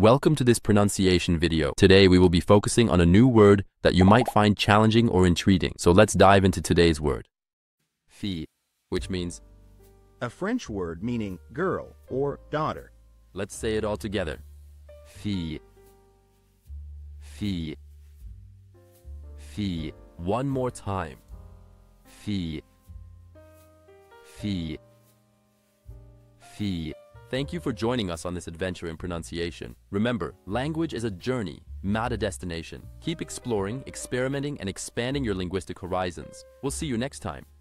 Welcome to this pronunciation video. Today we will be focusing on a new word that you might find challenging or intriguing. So let's dive into today's word. Fille, which means a French word meaning girl or daughter. Let's say it all together. Fille. Fille. Fille. One more time. Fille. Fille. Fille. Thank you for joining us on this adventure in pronunciation. Remember, language is a journey, not a destination. Keep exploring, experimenting, and expanding your linguistic horizons. We'll see you next time.